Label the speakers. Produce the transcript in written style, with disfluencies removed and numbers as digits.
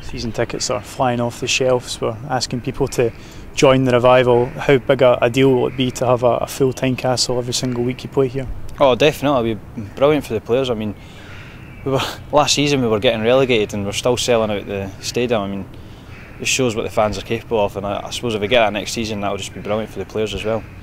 Speaker 1: Season tickets are flying off the shelves. We're asking people to join the revival. How big a deal will it be to have a full Tynecastle every single week you play here?
Speaker 2: Oh, definitely. It'll be brilliant for the players. I mean, last season we were getting relegated and we're still selling out the stadium. I mean, it shows what the fans are capable of, and I suppose if we get that next season, that'll just be brilliant for the players as well.